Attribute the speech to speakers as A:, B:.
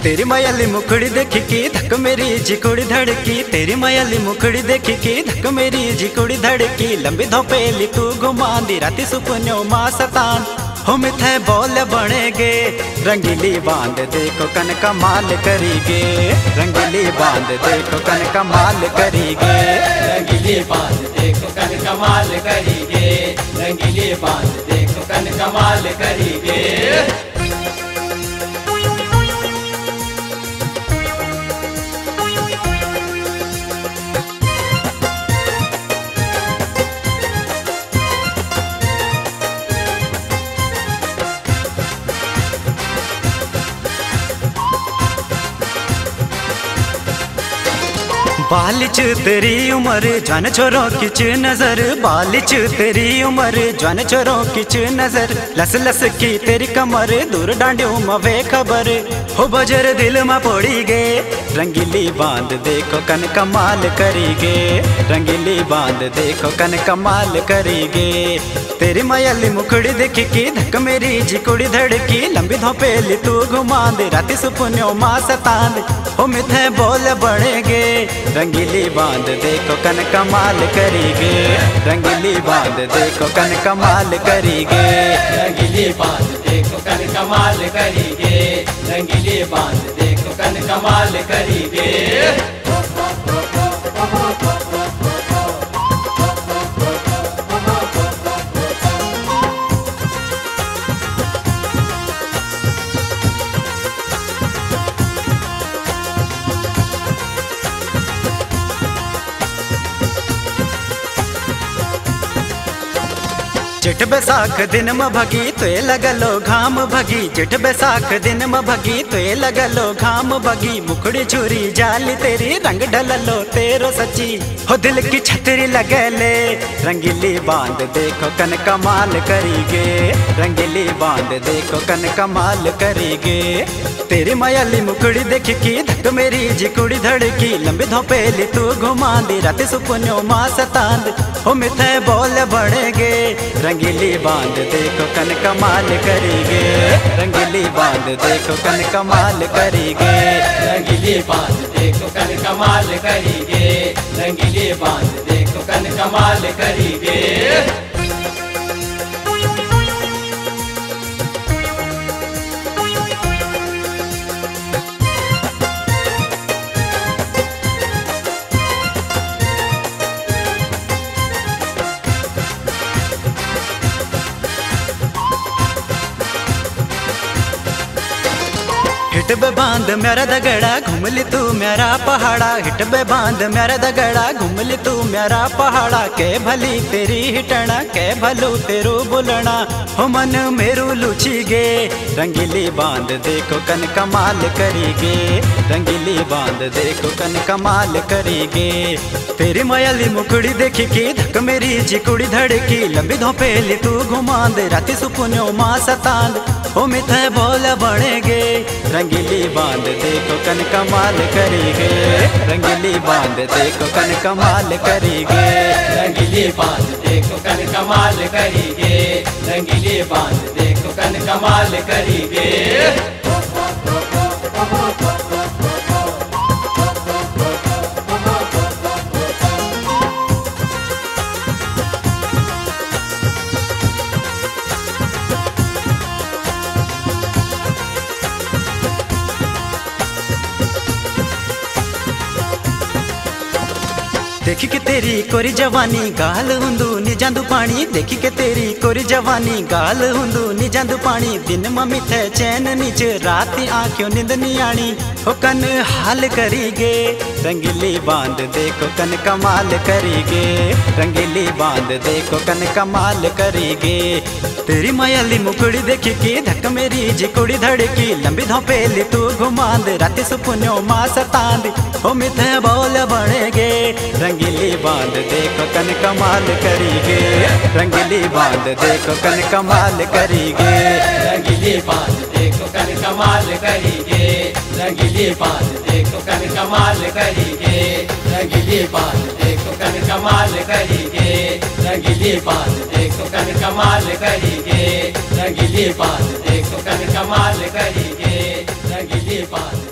A: तेरी मायाली मुखड़ी देखी की धक मेरी जिकुड़ी धड़की, तेरी मायाली मुखड़ी देखी की धक मेरी जिकुड़ी धड़की। लंबी धोपेली तू घुमा दी राती सुपन्यों माँ सतान, हो मिथे बोल बनेगे रंगीली बांध देखो कन कमाल करीगे, रंगीली बांध देखो कन कमाल करीगे,
B: रंगीली बांध देखो कन कमाल करीगे, रंगीली बांध देखो कन कमाल करीगे।
A: बालिच तेरी उम्र जान छोरों किच नजर, बालिच तेरी उम्र जान छोरों किच नजर। लस लस की तेरी कमर दूर डांडियों मवे खबर, हो बजर दिल में पड़ी गे रंगीली बांध देखो कन कमाल करीगे, रंगीली बांध देखो कन कमाल करीगे। तेरी मायाली मुखड़ी देखी की धक मेरी जिकुड़ी धड़की, लंबी धोपेली तू घुमा दे राती सुपन्यों माँ सतांद, हो मिथे बोल बनेगे रंगीली बांध देखो कन कमाल करीगे, रंगीली बांध देखो कन कमाल करीगे,
B: रंगीली बांध देखो कन कमाल करीगे, रंगीली बांध देखो कन कमाल करीगे।
A: जेठ बैसाख दिन में भगी तो लगलो घाम भगी, जेठ बैसाख दिन में भगी तो लगलो घाम भगी। मुखड़ी छुरी जाली तेरी रंग ढललो तेरो सची, हो दिल की छतरी लगले रंगीली बांध देखो कन कमाल करीगे, रंगीली बांध देखो कन कमाल करीगे। तेरी मायाली मुखड़ी देखी की धक मेरी जिकुड़ी धड़की, लंबी धोपेली तू घुमा दी राती सुपन्यों माँ सतांद, हो मिथे बोल बनेगे रंगीली बांध देखो कन कमाल करीगे, रंगीली बांध देखो कन कमाल करीगे,
B: रंगीली बांध देखो कन कमाल करीगे, रंगीली बांध देखो कन कमाल करीगे।
A: हिट बे बांध मेरा दगड़ा घुमली तू मेरा पहाड़ा, हिट बे बांध मेरा दगड़ा घुमली तू मेरा पहाड़ा। के भली तेरी हिटना के भलू तेरू बुलना, हो मन मेरू लुची गे रंगीली बांध देखो कन कमाल करीगे, रंगीली बांध देखो कन कमाल करीगे। तेरी मायाली मुखड़ी देखी की धक मेरी जिकुड़ी धड़की, लंबी धोपेली तू घुमा दे राती सुपन्यों माँ सतांद, हो मिथे बोल बनेगे रंगीली बांध देखो कन कमाल करीगे, रंगीली बांध देखो कन कमाल करीगे,
B: रंगीली बांध देखो कन कमाल करीगे, रंगीली बांध देखो कन कमाल करीगे।
A: देखी के तेरी कोरी जवानी गाल हुंदू निजांदू पानी, देखी के तेरी कोरी जवानी गाल हुंदू निजांदू पानी। दिन में मिथे चैन नीच राती आंखों नींद नहीं आनी, हो कन हाल करीगे रंगीली बांध देखो कन कमाल करीगे, रंगीली बांध देखो कन कमाल करीगे। तेरी मायाली मुखड़ी देखी की धक मेरी जिकुड़ी धड़की, लंबी धोपेली तू घुमा दे राती सुपन्यों माँ सतांद, हो मिथे बोल बनेगे रंगीली बांध देखो कन कमाल करीगे, रंगीली बांध देखो कन कमाल करीगे,
B: रंगीली बांध देखो कन कमाल करीगे, रंगीली बांध देखो कन कमाल करीगे, रंगीली बांध देखो कन कमाल करीगे, रंगीली बांध देखो कन कमाल करीगे, रंगीली बांध देखो कन कमाल करीगे, रंगीली बांध